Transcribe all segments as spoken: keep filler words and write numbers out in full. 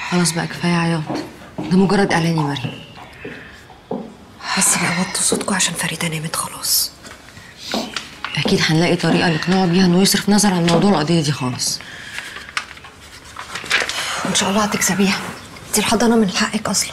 خلاص بقى كفايه عياط، ده مجرد اعلان يا مريم. بس بقى وطوا صوتكم عشان فريده نامت خلاص. اكيد هنلاقي طريقه نقنعه بيها انه يصرف نظر عن موضوع القضيه دي خالص. ان شاء الله هتكسبيها، دي الحضانه من حقك اصلا.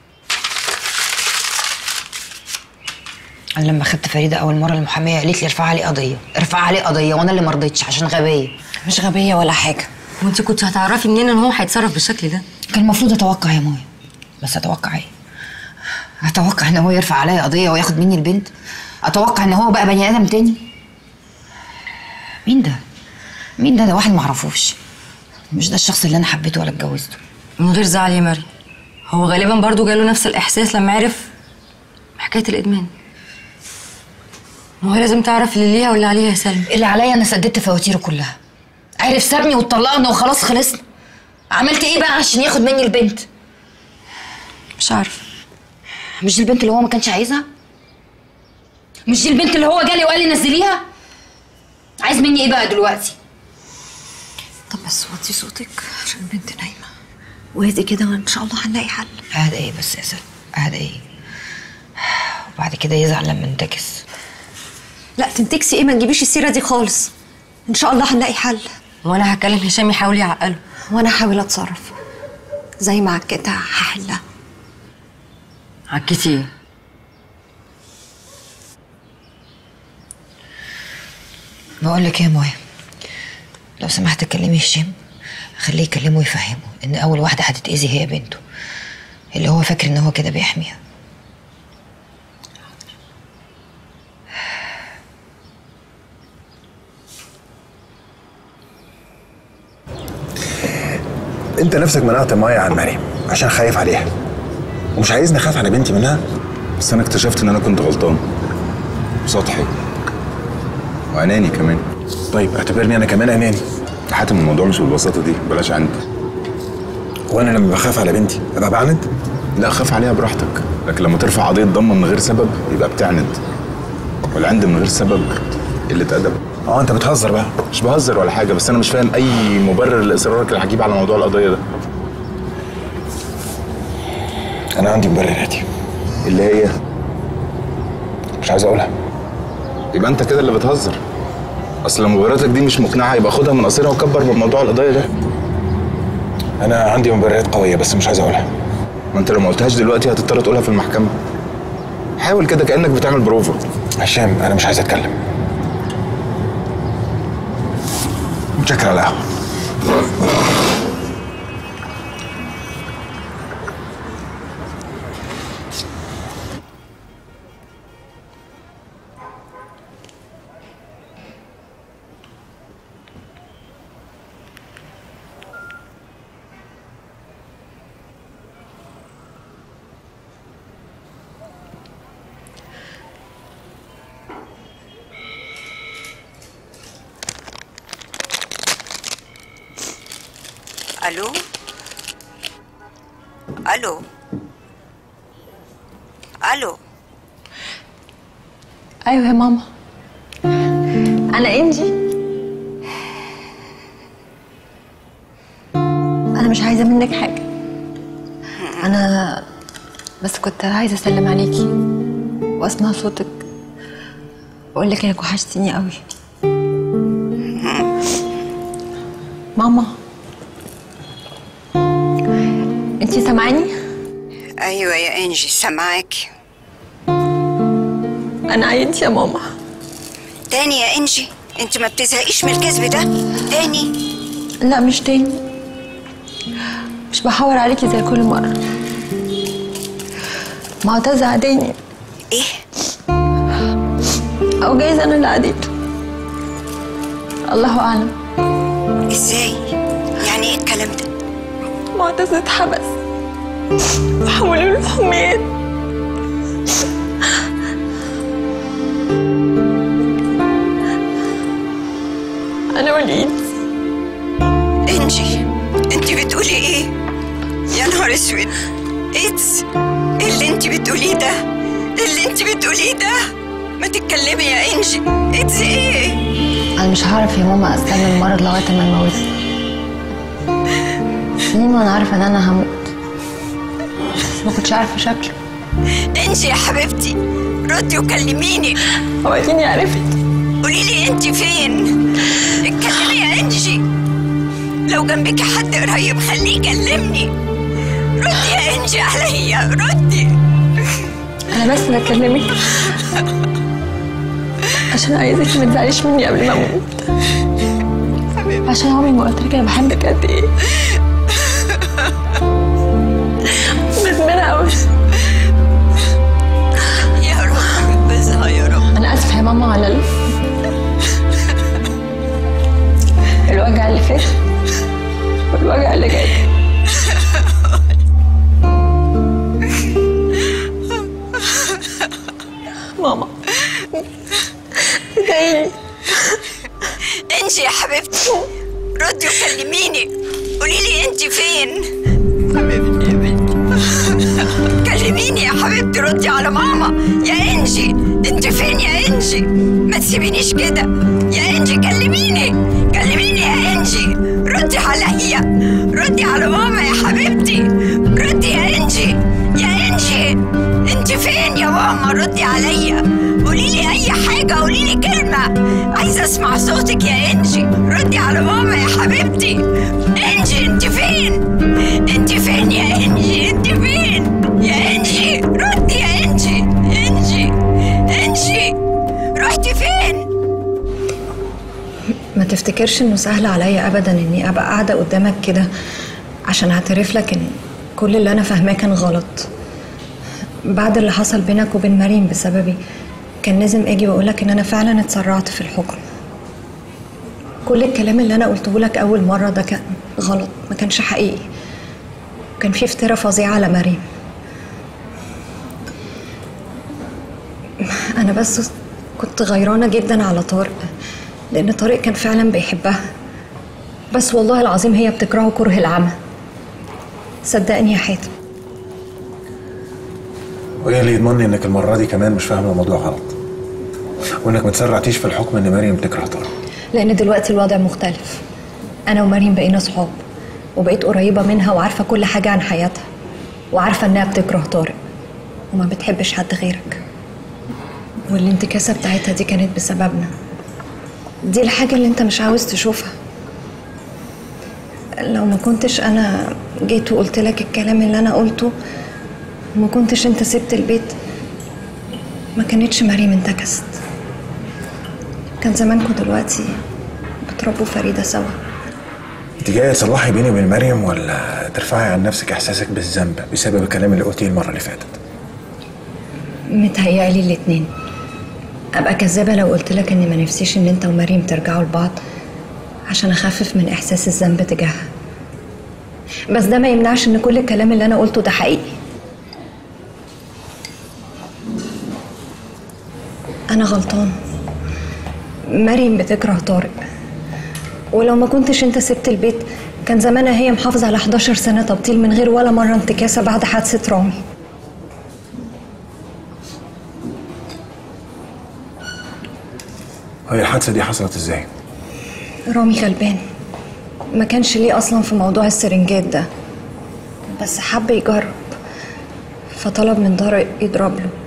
انا لما خدت فريده اول مره المحاميه قالت لي ارفع عليه قضيه، ارفع عليه قضيه، وانا اللي ما رضيتش عشان غبيه. مش غبيه ولا حاجه. وانت كنت هتعرفي منين ان هو هيتصرف بالشكل ده؟ كان المفروض اتوقع يا مايا، بس اتوقع ايه؟ اتوقع ان هو يرفع عليا قضيه وياخد مني البنت؟ اتوقع ان هو بقى بني ادم تاني؟ مين ده؟ مين ده؟ ده واحد معرفوش، مش ده الشخص اللي انا حبيته ولا اتجوزته. من غير زعل يا مريم، هو غالبا برضو جاله نفس الاحساس لما عرف حكايه الادمان. ما هو لازم تعرف اللي ليها واللي عليها يا سلمى. اللي عليا انا سددت فواتيره كلها. عرف سابني واتطلقنا وخلاص خلصنا. عملت ايه بقى عشان ياخد مني البنت؟ مش عارفه. مش دي البنت اللي هو ما كانش عايزها؟ مش دي البنت اللي هو جالي وقال لي نزليها؟ عايز مني ايه بقى دلوقتي؟ طب بس وطي صوتك عشان البنت نايمه، واهدي كده وان شاء الله هنلاقي حل. اهدى ايه بس يا سلمى؟ اهدى ايه؟ وبعد كده يزعل لما انتكس. لا تنتكسي ايه، ما تجيبيش السيره دي خالص. ان شاء الله هنلاقي حل. وانا هكلم هشام يحاول يعقله، وانا هحاول اتصرف زي ما عكيتها هحلها. عكيتي ايه؟ بقول لك ايه يا مايا، لو سمحت كلمي هشام، خليه يكلمه ويفهمه ان اول واحده هتتاذي هي بنته، اللي هو فاكر ان هو كده بيحميها. انت نفسك منعت مايا عن مريم عشان خايف عليها، ومش عايزني اخاف على بنتي منها. بس انا اكتشفت ان انا كنت غلطان وسطحي واناني كمان. طيب اعتبرني انا كمان اناني. حاتم الموضوع مش بالبساطه دي، بلاش عندي. وانا لما بخاف على بنتي ابقى بعند؟ لا، خاف عليها براحتك، لكن لما ترفع قضيه ضم من غير سبب يبقى بتعند، والعند من غير سبب قله ادب. اه انت بتهزر بقى. مش بهزر ولا حاجه، بس انا مش فاهم اي مبرر لاصرارك العجيب على موضوع القضيه ده. انا عندي مبرراتي اللي هي مش عايز اقولها. يبقى انت كده اللي بتهزر. اصل لو مبرراتك دي مش مقنعه يبقى خدها من قصيرها وكبر من موضوع القضيه ده. انا عندي مبررات قويه بس مش عايز اقولها. ما انت لو ما قلتهاش دلوقتي هتضطر تقولها في المحكمه. حاول كده كانك بتعمل بروفا. هشام انا مش عايز اتكلم. متشكر على القهوه. الو الو الو. ايوه يا ماما، انا انجي. انا مش عايزه منك حاجه، انا بس كنت عايزه اسلم عليكي واسمع صوتك واقول لك انك وحشتيني قوي. ماما انتي سامعاني؟ ايوه يا انجي سامعاكي. انا عينتي يا ماما. تاني يا انجي؟ انت ما بتزهقيش من الكذب ده تاني؟ لا مش تاني، مش بحاور عليكي زي كل مره. معتز عداني. ايه؟ او جايز انا اللي عديته، الله اعلم. ازاي؟ يعني ايه الكلام ده؟ معتز اتحبس وحولوا له الحميات. انا وليد. انجي انت بتقولي ايه؟ يا نهار اسود، ايدز؟ ايه اللي انت بتقوليه ده؟ ايه اللي انت بتقوليه ده؟ ما تتكلمي يا انجي. ايدز ايه؟ انا مش هعرف يا ماما استنى المرض لغايه ما نموته. سنين وانا عارفه ان انا هموت، بس ما كنتش عارفه شكله. انجي يا حبيبتي ردي وكلميني. هو اديني عرفت. قولي لي انت فين؟ اتكلمي يا انجي، لو جنبك حد قريب خليه يكلمني. ردي يا انجي عليا، ردي. انا بس بكلمك عشان عايزك ما تزعليش مني قبل ما اموت، عشان عمري ما قلت لك انا بحبك قد ايه. ندمانه قوي. يا رب بسها يا رب. انا اسفه يا ماما على ال... الوجع اللي فات والوجع اللي جاي. ماما ادعيلي. انجي يا حبيبتي ردي وكلميني. قولي لي انت فين؟ حبيبتي يا بنتي كلميني يا حبيبتي، ردي على ماما. يا انجي انت فين يا انجي؟ ما تسيبينيش كده يا انجي، كلميني كلميني يا انجي، ردي عليا، ردي على ماما يا حبيبتي، ردي يا انجي. يا انجي انت فين يا ماما؟ ردي عليا، قولي لي اي حاجه، قولي لي كلمه، عايزه اسمع صوتك يا انجي. ردي على ماما يا حبيبتي. انجي انت فين؟ انت فين يا انجي؟ انت فين يا انجي؟ ردي يا انجي. انجي انجي رحتي فين؟ ما تفتكرش انه سهل عليا ابدا اني ابقى قاعده قدامك كده عشان اعترف لك ان كل اللي انا فاهماه كان غلط. بعد اللي حصل بينك وبين مريم بسببي كان لازم اجي واقول لك ان انا فعلا اتسرعت في الحكم. كل الكلام اللي انا قلته لك اول مره ده كان غلط، ما كانش حقيقي، كان في افتراء فظيع على مريم. انا بس كنت غيرانه جدا على طارق لان طارق كان فعلا بيحبها، بس والله العظيم هي بتكرهه كره العمى. صدقني يا حاتم. وايه اللي يضمنني انك المره دي كمان مش فاهمه الموضوع غلط، وانك ما تسرعتيش في الحكم ان مريم تكره طارق؟ لان دلوقتي الوضع مختلف. انا ومريم بقينا صحاب، وبقيت قريبه منها وعارفه كل حاجه عن حياتها، وعارفه انها بتكره طارق وما بتحبش حد غيرك، والانتكاسه بتاعتها دي كانت بسببنا. دي الحاجه اللي انت مش عاوز تشوفها. لو ما كنتش انا جيت وقلت لك الكلام اللي انا قلته، وما كنتش انت سبت البيت، ما كانتش مريم انتكست. كان زمانكم دلوقتي بتربوا فريدة سوا. انت جايه تصلحي بيني وبين مريم ولا ترفعي عن نفسك احساسك بالذنب بسبب الكلام اللي قلتيه المره اللي فاتت؟ متهيألي الاتنين. ابقى كذابه لو قلت لك اني ما نفسيش ان انت ومريم ترجعوا لبعض عشان اخفف من احساس الذنب تجاهها، بس ده ما يمنعش ان كل الكلام اللي انا قلته ده حقيقي. انا غلطان. مريم بتكره طارق، ولو ما كنتش انت سبت البيت كان زمانها هي محافظه على حداشر سنه تبطيل من غير ولا مره انتكاسه بعد حادثه رامي. هي الحادثه دي حصلت ازاي؟ رامي غلبان، ما كانش ليه اصلا في موضوع السرنجات ده، بس حب يجرب فطلب من طارق يضرب له،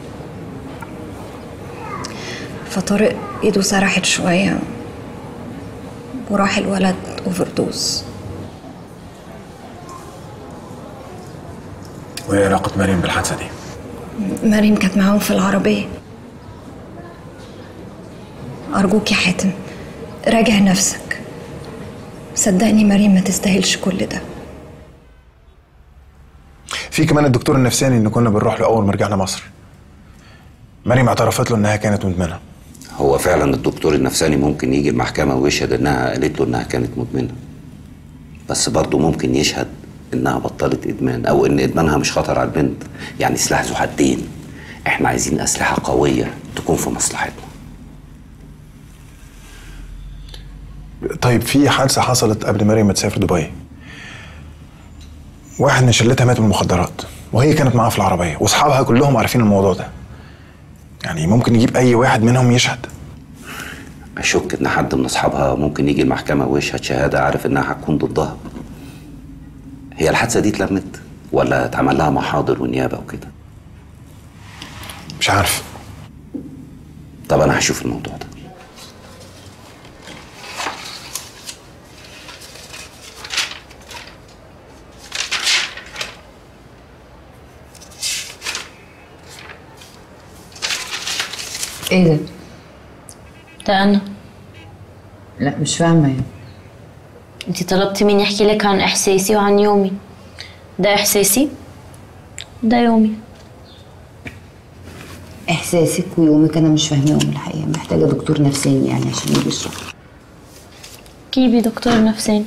فطارق ايده سرحت شويه وراح الولد اوفردوز. وايه علاقه مريم بالحادثه دي؟ مريم كانت معاهم في العربيه. ارجوك يا حاتم راجع نفسك، صدقني مريم ما تستاهلش كل ده. في كمان الدكتور النفساني اللي كنا بنروح له اول ما رجعنا مصر، مريم اعترفت له انها كانت مدمنه. هو فعلا الدكتور النفساني ممكن يجي المحكمه ويشهد انها قالت له انها كانت مدمنه، بس برضه ممكن يشهد انها بطلت ادمان او ان ادمانها مش خطر على البنت. يعني سلاح ذو حدين، احنا عايزين اسلحه قويه تكون في مصلحتنا. طيب في حادثه حصلت قبل مريم ما تسافر دبي، واحد من شلتها مات من المخدرات وهي كانت معاها في العربيه واصحابها كلهم عارفين الموضوع ده، يعني ممكن نجيب اي واحد منهم يشهد. اشك ان حد من اصحابها ممكن يجي المحكمه ويشهد شهاده عارف انها هتكون ضدها. هي الحادثه دي اتلمت ولا اتعمل لها محاضر ونيابه وكده؟ مش عارف. طب انا هشوف الموضوع ده. ايه ده؟ ده انا. لا مش فاهمه يعني. انتي طلبتي مني احكي لك عن احساسي وعن يومي. ده احساسي وده يومي. احساسك ويومك انا مش فاهماهم الحقيقه، محتاجه دكتور نفساني يعني عشان يجي يشرح. جيبي دكتور نفساني.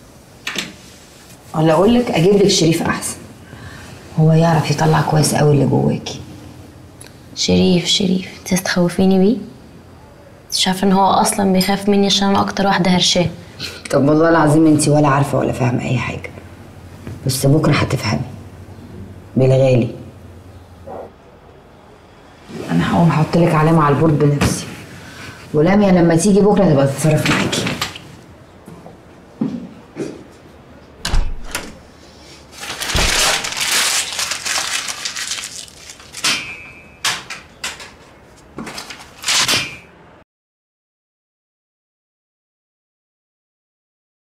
ولا اقول لك اجيب لك شريف احسن، هو يعرف يطلع كويس قوي اللي جواكي. شريف شريف انت تخوفيني بيه؟ مش عارفه ان هو اصلا بيخاف مني عشان انا اكتر واحده هرشاه. طب والله العظيم انت ولا عارفه ولا فاهمه اي حاجه، بس بكره هتفهمي بالغالي. انا هقوم احط لك علامه على البورد بنفسي، ولاميا لما تيجي بكره تبقى تتصرف معاكي.